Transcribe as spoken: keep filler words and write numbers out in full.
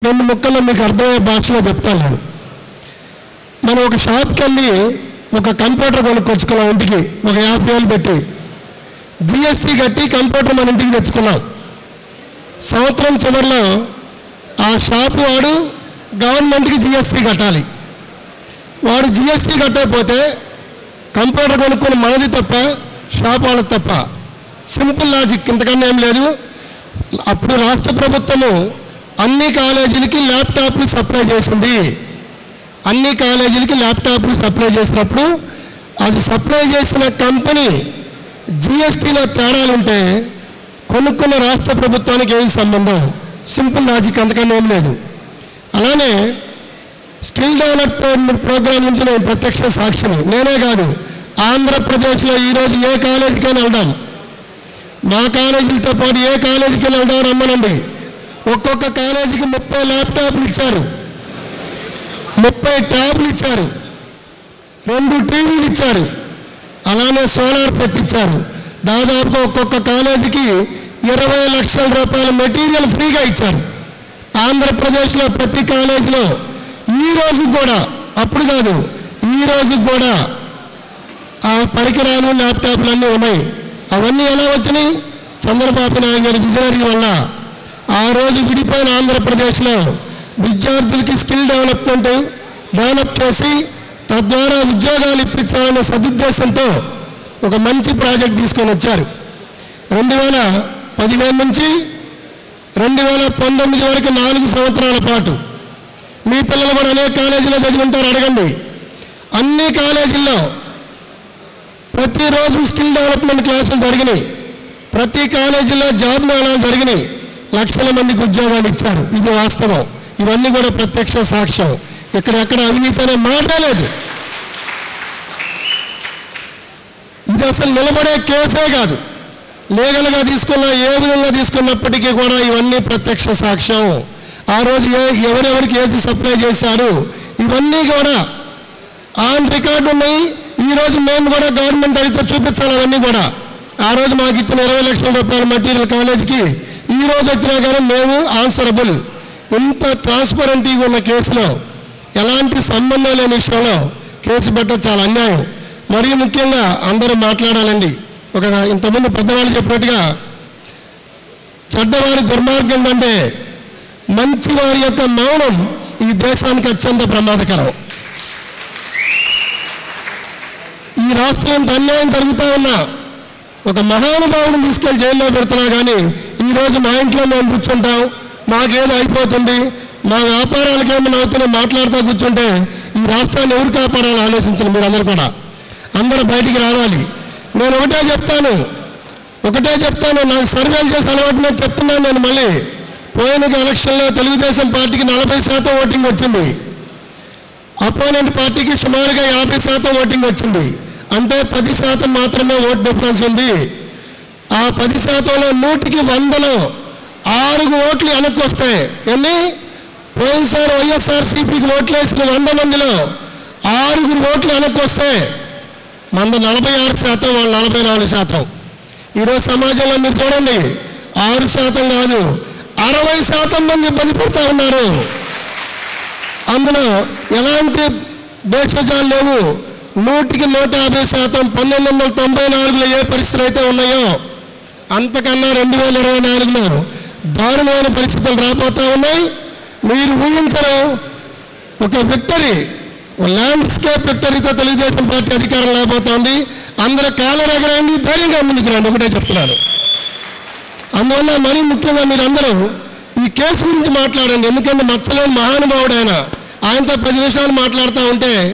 రెండు ముక్కల్లో మీకు అర్థమయ్యే భాషలో చెప్తాను నేను. మనం ఒక షాప్కి వెళ్ళి ఒక కంప్యూటర్ కొనుక్కొచ్చుకున్నాం ఇంటికి, ఒక యాభై వేలు పెట్టి జిఎస్టీ కట్టి కంప్యూటర్ మన ఇంటికి తెచ్చుకున్నాం. సంవత్సరం చివరిలో ఆ షాపు వాడు గవర్నమెంట్కి జిఎస్టీ కట్టాలి. వాడు జిఎస్టీ కట్టకపోతే కంప్యూటర్ కొనుక్కుని మనది తప్ప షాప్ వాళ్ళది తప్ప. సింపుల్ లాజిక్, ఇంతకన్నా ఏం లేదు. అప్పుడు రాష్ట్ర ప్రభుత్వము అన్ని కాలేజీలకి ల్యాప్టాప్లు సప్లై చేసింది. అన్ని కాలేజీలకి ల్యాప్టాప్లు సప్లై చేసినప్పుడు అది సప్లై చేసిన కంపెనీ జిఎస్టీలో తేడాలుంటే కొనుక్కున్న రాష్ట్ర ప్రభుత్వానికి ఏమి సంబంధం? సింపుల్ లాజిక్, అంతకన్నా ఏం లేదు. అలానే స్కిల్ డెవలప్మెంట్ ప్రోగ్రాం నుంచి నేను ప్రత్యక్ష సాక్షిని. నేనే కాదు, ఆంధ్రప్రదేశ్లో ఈరోజు ఏ కాలేజీకైనా వెళ్దాం, మా కాలేజీలతో పాటు ఏ కాలేజీకి వెళ్దాం రమ్మనండి. ఒక్కొక్క కాలేజీకి ముప్పై ల్యాప్టాప్లు ఇచ్చారు, ముప్పై ట్యాబ్లు ఇచ్చారు, రెండు టీవీలు ఇచ్చారు, అలానే సోలార్ సెట్ ఇచ్చారు. దాదాపుగా ఒక్కొక్క కాలేజీకి ఇరవై లక్షల రూపాయల మెటీరియల్ ఫ్రీగా ఇచ్చారు. ఆంధ్రప్రదేశ్లో ప్రతి కాలేజీలో ఈ రోజు కూడా, అప్పుడు కాదు ఈ రోజు కూడా ఆ పరికరాలు ల్యాప్టాప్లు అన్నీ ఉన్నాయి. అవన్నీ ఎలా వచ్చినాయి? చంద్రబాబు నాయుడు గారి విజనరీ వల్ల. ఆ రోజు విడిపోయిన ఆంధ్రప్రదేశ్లో విద్యార్థులకి స్కిల్ డెవలప్మెంట్ డెవలప్ చేసి తద్వారా ఉద్యోగాలు ఇప్పించాలనే సదుద్దేశంతో ఒక మంచి ప్రాజెక్ట్ తీసుకొని వచ్చారు. రెండు వేల పదిహేను నుంచి రెండు వేల పంతొమ్మిది వరకు నాలుగు సంవత్సరాల పాటు మీ పిల్లలు కూడా అనేక కాలేజీలో చదివి ఉంటారు, అడగండి. అన్ని కాలేజీల్లో ప్రతిరోజు స్కిల్ డెవలప్మెంట్ క్లాసులు జరిగినాయి, ప్రతి కాలేజీలో జాబ్ మేళాలు జరిగినాయి, లక్షల మందికి ఉద్యోగాలు ఇచ్చారు. ఇది వాస్తవం. ఇవన్నీ కూడా ప్రత్యక్ష సాక్ష్యం. ఇక్కడెక్కడ అవినీతి అనే మాటే లేదు. ఇది అసలు నిలబడే కేసే కాదు. లీగల్గా తీసుకున్న ఏ విధంగా తీసుకున్నప్పటికీ కూడా ఇవన్నీ ప్రత్యక్ష సాక్ష్యం. ఆ రోజు ఏ ఎవరెవరికి ఏసి సప్లై చేశారు ఇవన్నీ కూడా ఆన్ రికార్డు ఉన్నాయి. ఈరోజు మేము కూడా గవర్నమెంట్ అయితే చూపించాలి అవన్నీ కూడా. ఆ రోజు మాకు ఇచ్చిన ఇరవై లక్షల రూపాయల మెటీరియల్ కాలేజీకి ఈ రోజు వచ్చినా కానీ మేము ఆన్సరబుల్. ఇంత ట్రాన్స్పరెంట్గా ఉన్న కేసులో ఎలాంటి సంబంధం లేని విషయంలో కేసు పెట్టడం చాలా అన్యాయం. మరీ ముఖ్యంగా అందరూ మాట్లాడాలండి. ఒక ఇంతకుముందు పెద్దవాళ్ళు చెప్పినట్టుగా చెడ్డవారి దుర్మార్గం కంటే మంచివారి యొక్క మౌనం ఈ దేశానికి అత్యంత ప్రమాదకరం. ఈ రాష్ట్రం ఇంత అన్యాయం జరుగుతూ ఉన్నా ఒక మహానుభావుని తీసుకెళ్లి జైల్లో పెడుతున్నా కానీ ఈరోజు మా ఇంట్లో మేము కూర్చుంటాం, మాకేదో అయిపోతుంది, మా వ్యాపారాలకు ఏమైనా అవుతున్నాయి మాట్లాడుతూ కూర్చుంటే ఈ రాష్ట్రాన్ని ఎవరు కాపాడాలో ఆలోచించండి. మీరు అందరూ కూడా అందరూ బయటికి రావాలి. నేను ఒకటే చెప్తాను ఒకటే చెప్తాను నాకు సర్వేలు చేసి అలవాటు నేను చెప్తున్నాను. నేను మళ్ళీ పోయిన ఎలక్షన్లో తెలుగుదేశం పార్టీకి నలభై శాతం ఓటింగ్ వచ్చింది, అపోనెంట్ పార్టీకి సుమారుగా యాభై శాతం ఓటింగ్ వచ్చింది. అంటే పది శాతం మాత్రమే ఓట్ డిఫరెన్స్ ఉంది. ఆ పది శాతంలో నూటికి వందలో ఆరుగు ఓట్లు వెనక్కి వస్తాయి. ఎన్ని? పోయినసారి వైఎస్ఆర్సీపీకి ఓట్లు వేసిన వంద మందిలో ఆరుగురు ఓట్లు వెనక్కి వస్తాయి. మంద నలభై ఆరు శాతం, వాళ్ళు నలభై నాలుగు శాతం. ఈరోజు సమాజంలో మీరు చూడండి, ఆరు శాతం కాదు అరవై శాతం మంది ఇబ్బంది పడుతూ ఉన్నారు. అందులో ఎలాంటి భేషజాలు లేవు. నూటికి నూట యాభై శాతం పంతొమ్మిది వందల తొంభై నాలుగులో ఏ పరిస్థితులు అయితే ఉన్నాయో అంతకన్నా రెండు వేల ఇరవై నాలుగులో దారుణమైన పరిస్థితులు రాబోతూ ఉన్నాయి. మీరు ఊహించరు. ఒక విక్టరీ, ల్యాండ్స్కేప్ విక్టరీతో తెలుగుదేశం పార్టీ అధికారం రాబోతోంది. అందరూ కాలర్ ఎగరండి, ధైర్యంగా ముందుకు రండి, ఒకటే చెప్తున్నాను. అందువల్ల మరీ ముఖ్యంగా మీరందరూ ఈ కేసు గురించి మాట్లాడండి. ఎందుకంటే మచ్చలేని మహానుభావుడు ఆయన. ఆయనతో పది నిమిషాలు మాట్లాడుతూ ఉంటే